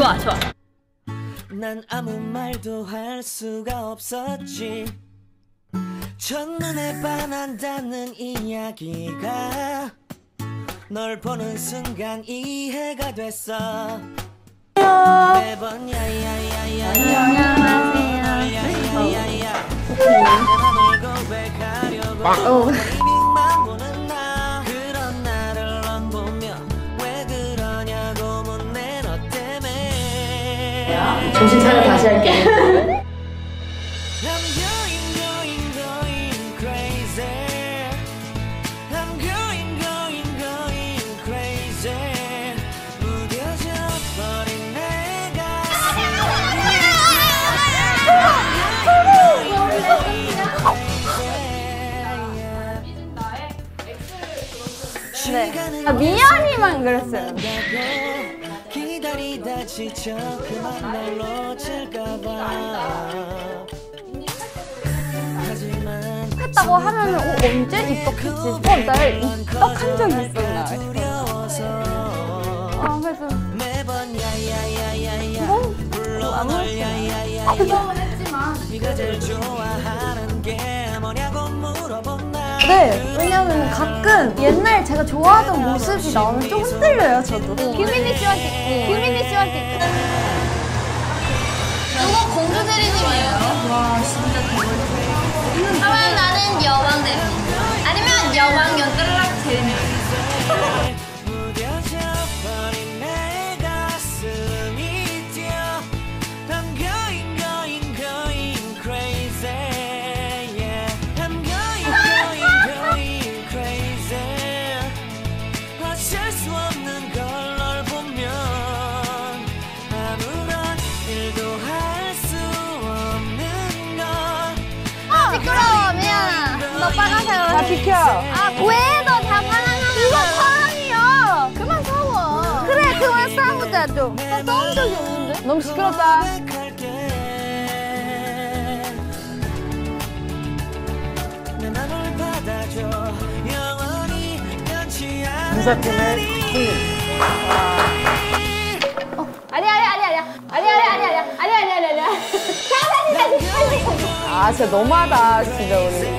좋아 좋아. 난 아무 말도 할 수가 없었지. 첫눈에 반한다는 이야기가 널 보는 순간 이해가 됐어. 매번 야야야야 야야야야 내 맘을 고백하려고 이밍만 보는 나. 그런 나를 넌 보며 왜 그러냐고 묻네 너 때문에. 정신 차려 다시 할게. 네. 아, 미연이만 그랬어요. 기다리다 지쳐 그만 날 놓칠까봐. 했다고 하면은 언제 입덕했지? 날 입덕한 적이 있었나? 그래서 매번 야야야야야 뭐 아무렇지도 그동안 했지만 네가 제일 좋아하는 게 뭐냐고 물어본다. 네, 왜냐면 가끔 옛날 제가 좋아하던 모습이 나오면 좀 흔들려요, 저도. 규민이 씨한테 누구 공주 대리님이에요? 와 진짜 대박이다. 그러면 나는 여왕 대리님 아니면 여왕 연ጥ르락 대리님. 시끄러워 미안아. 너 빨간색. 아, 비켜. 아 왜 너 다 파랑하면 이거 파랑이야. 그만 싸워. 그래, 그만 싸우자, 좀. 나 싸운 적이 없는데? 너무 시끄럽다. 무사팀을 승리. 아니야. 아 진짜 너무하다 진짜 우리.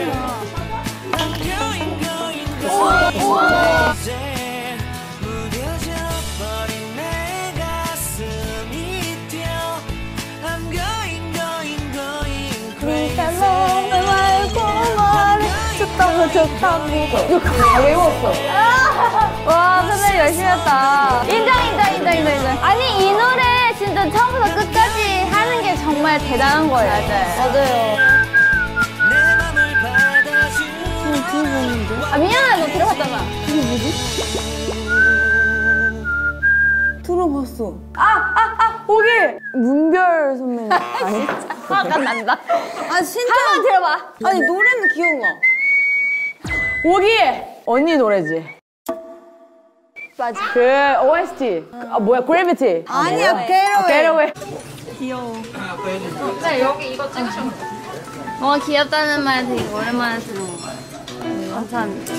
좋다고. 이거 다 외웠어. 와, 선배님 열심히 했다. 인정. 아니, 이 노래 진짜 처음부터 끝까지 하는 게 정말 대단한 거예요. 맞아요. 아, 미안해, 너 들어봤잖아. 이게 뭐지? 들어봤어. 오기! 문별 선배님. 아니, 화가 난다. 아, 진짜. 한번 들어봐. 아니, 노래는 기억나. 오기! 언니 노래지. 맞아. 그 OST. 아 뭐야 그래비티. 아니야, 게러웨이. 네 여기 이거 찍으시면 돼요. 귀엽다는 말 되게 오랜만에 들은 것 같아요. 감사합니다.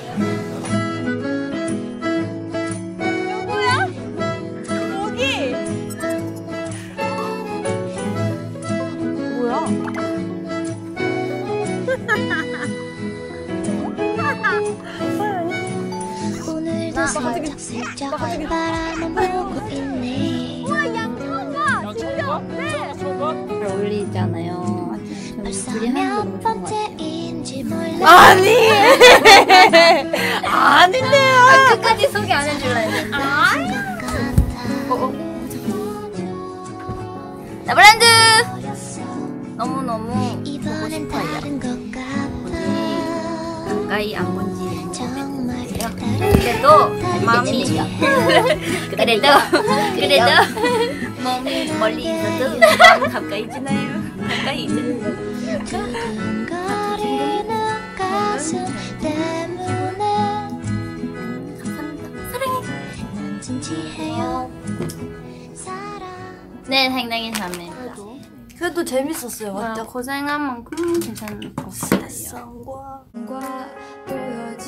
오늘도 슬쩍슬쩍 바라만 보고 있네. 우와 양천가! 진짜! 네! 어울리잖아요. 벌써 몇 번째인지 몰라. 아닌데요! 끝까지 소개 안 해줄라 했는데. 네버랜드! 너무너무 이번엔 다른 것 같아. 가까이 안 본지 정말 그래도 마음이 그래도 몸이 멀리 있어도 마음 가까이 지나요. 가까이 있잖아요. 두근거리는 가슴 때문에 난 진지해요. 네, 상당히 잘합니다. 그래도 재밌었어요, 맞죠? 고생한 만큼 괜찮은 것 같아요.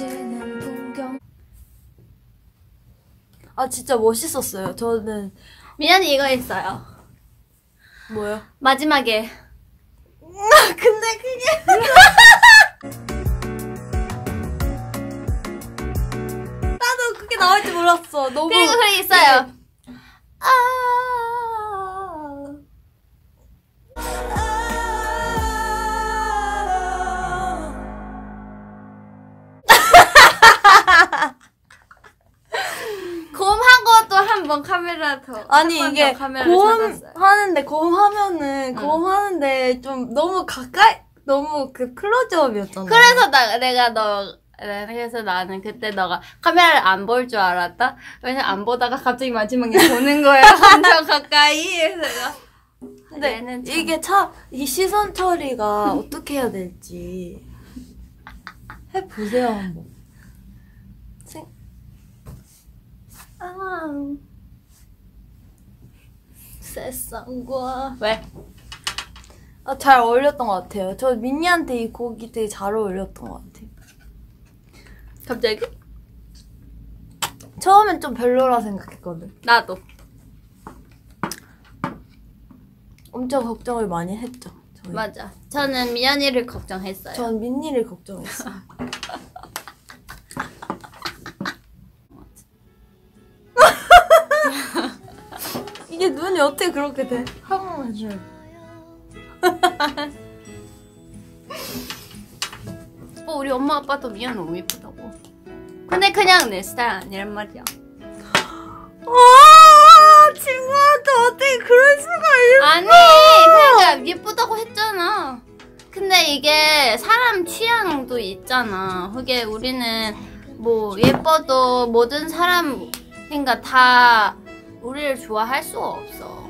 아, 진짜 멋있었어요. 저는 미안해 이거 있어요. 뭐요? 마지막에. 근데 그게 나도 그게 나올 줄 몰랐어. 너무 그리고 그게 있어요. 아. 고음하고 또 한 번 카메라 더. 아니 한번 이게 더 카메라를 찾았어요. 고음하는데 고음하면은 고음하는데 좀 너무 가까이 너무 그 클로즈업이었잖아. 그래서 그래서 나는 그때 너가 카메라를 안 볼 줄 알았다. 왜냐면 안 보다가 갑자기 마지막에 보는 거야. 엄청 가까이. 그래서 내가 근데 얘는 참- 이게 이 시선 처리가 어떻게 해야 될지 해보세요 한번. 세상과 왜? 잘 어울렸던 것 같아요. 저 민니한테 이 곡이 되게 잘 어울렸던 것 같아요. 갑자기? 처음엔 좀 별로라 생각했거든. 나도. 엄청 걱정을 많이 했죠. 저희. 맞아. 저는 미연이를 걱정했어요. 전 민니를 걱정했어요. 이게 눈이 어떻게 그렇게 돼? 한 번만 해줘요. 우리 엄마 아빠도 미연 너무 예쁘다고. 근데 그냥 내 스타일 아니란 말이야. 친구한테 어떻게 그럴 수가 있어? 아니, 그러니까 예쁘다고 했잖아. 근데 이게 사람 취향도 있잖아. 그게 우리는 뭐 예뻐도 모든 사람 그러니까 다 우리를 좋아할 수가 없어.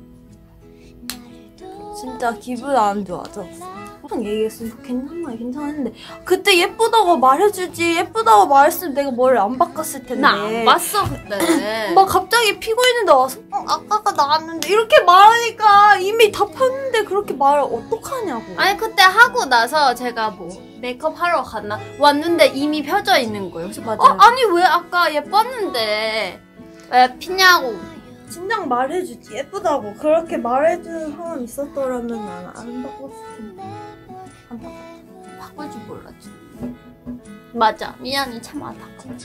진짜 기분 안 좋아져. 항상 얘기했으면 괜찮아 했는데 그때 예쁘다고 말해주지. 예쁘다고 말했으면 내가 뭘 안 바꿨을 텐데. 나 안 봤어 그때. 막 갑자기 피고 있는데 와서 아까가 나왔는데 이렇게 말하니까 이미 다 폈는데 그렇게 말을 어떡하냐고. 아니 그때 하고 나서 제가 뭐 메이크업 하러 갔나 왔는데 이미 펴져 있는 거예요. 그래서 맞아요. 아니 왜 아까 예뻤는데 왜 피냐고. 진작 말해주지. 예쁘다고 그렇게 말해주는 사람 있었더라면 난 안 바꿨을 텐데. 안 바꿨다. 바꿀 줄 몰랐지. 맞아. 미안해 참 안타까워.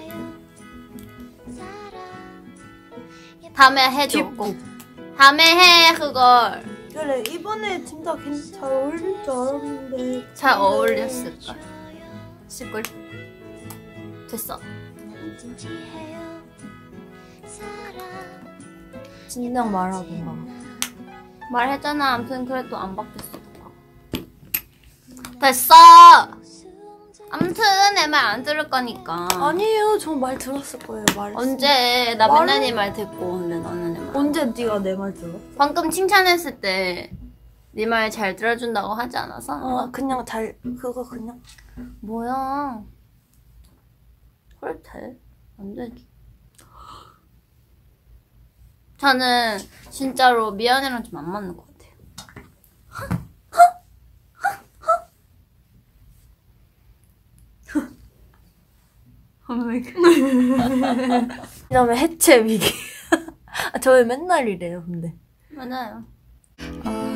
다음에 해줘. 뒷북. 다음에 해 그걸. 그래 이번에 진짜 잘 어울릴 줄 알았는데 잘 어울렸을까? 시골. 됐어. 진작 말하던가. 말했잖아. 아무튼 그래도 안 바뀌었어. 됐어. 아무튼 내 말 안 들을 거니까. 아니에요. 저 말 들었을 거예요. 말 언제? 나 말은- 맨날 네 말 듣고 근데 너는 내 말. 언제 네가 내 말 들어? 방금 칭찬했을 때 네 말 잘 들어준다고 하지 않았어? 그냥 그거 그냥 뭐야? 그래 돼? 안 되지. 저는 진짜로 미연이랑 좀 안 맞는 것 같아요. 그다음에 해체 위기. 저희 맨날 이래요. 근데 맞아요. 어